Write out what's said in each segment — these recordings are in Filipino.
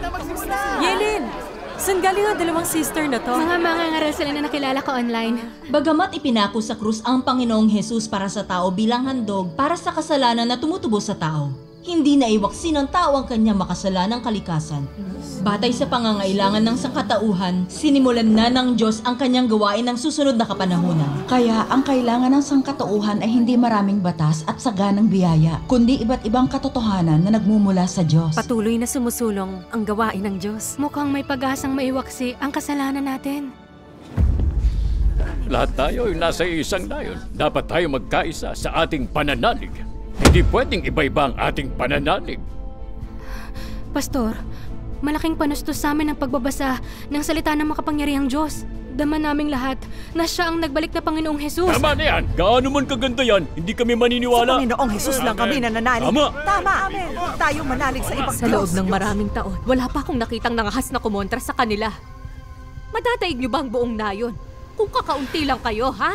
Yelin! Saan galing ang dalawang sister na to? Mga mangangaral sila na nakilala ko online. Bagamat ipinako sa krus ang Panginoong Hesus para sa tao bilang handog para sa kasalanan na tumutubo sa tao, hindi naiwaksin ng tao ang kanyang makasalanang kalikasan. Batay sa pangangailangan ng sangkatauhan, sinimulan na ng Diyos ang kanyang gawain ng susunod na kapanahunan. Kaya ang kailangan ng sangkatauhan ay hindi maraming batas at saganang biyaya, kundi iba't ibang katotohanan na nagmumula sa Diyos. Patuloy na sumusulong ang gawain ng Diyos. Mukhang may pag-asang maiwaksi ang kasalanan natin. Lahat tayo ay nasa isang layon. Dapat tayo magkaisa sa ating pananalig. Hindi pwedeng iba-iba ang ating pananalig. Pastor, malaking panustos sa amin ang pagbabasa ng salita ng makapangyarihang Diyos. Dama naming lahat na siya ang nagbalik na Panginoong Hesus. Tama na yan! Gaano man kaganda yan, hindi kami maniniwala. Sa Panginoong Hesus lang kami nananalig. Tama! Tama! Huwag tayong manalig sa ibang Sa loob ng maraming taon, wala pa akong nakitang nangahas na kumontra sa kanila. Madadaig niyo ba ang buong nayon? Kung kakaunti lang kayo, ha?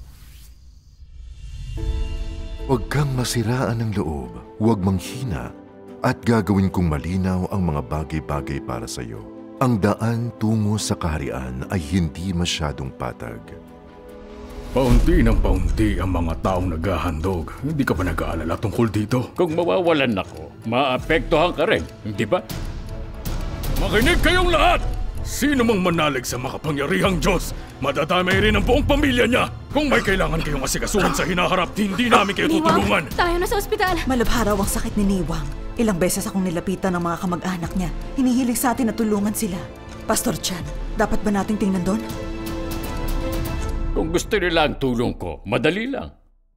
Huwag kang masiraan ng loob, huwag manghina, at gagawin kong malinaw ang mga bagay-bagay para sa iyo. Ang daan tungo sa kaharian ay hindi masyadong patag. Paunti ng paunti ang mga taong naghahandog. Hindi ka ba nag-aalala tungkol dito? Kung mawawalan ako, maapektuhan ka rin, hindi ba? Makinig kayong lahat! Sino mang manalig sa makapangyarihang Diyos, madadamay rin ang buong pamilya niya. Kung may kailangan kayong asikasuhan sa hinaharap, hindi namin kayo tutulungan. Tayo na sa ospital. Malabharaw ang sakit ni Niwang. Ilang beses akong nilapitan ng mga kamag-anak niya. Hinihiling sa atin na tulungan sila. Pastor Chan, dapat ba nating tingnan doon? Kung gusto nila ang tulong ko, madali lang.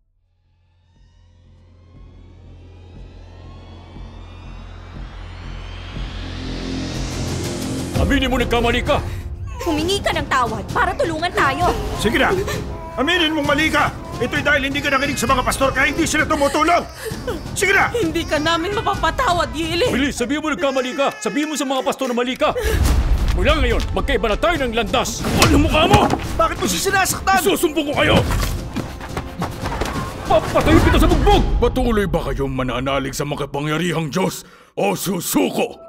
Aminin mo nagkamali ka! Humingi ka ng tawad para tulungan tayo. Sige na! Aminin mong mali ka! Ito'y dahil hindi ka nakinig sa mga pastor kaya hindi sila tumutulong! Sige na! Hindi ka namin mapapatawad, Yelin! Bilis, sabihin mo nagkamali ka! Sabihin mo sa mga pastor na mali ka! Mula ngayon, magkaiba na tayo ng landas! Ano mukha mo? Bakit mo siya sinasaktan? Susumbong ko kayo! Papatayin kita sa bugbog! Patuloy ba kayong mananalig sa makapangyarihang Diyos o susuko?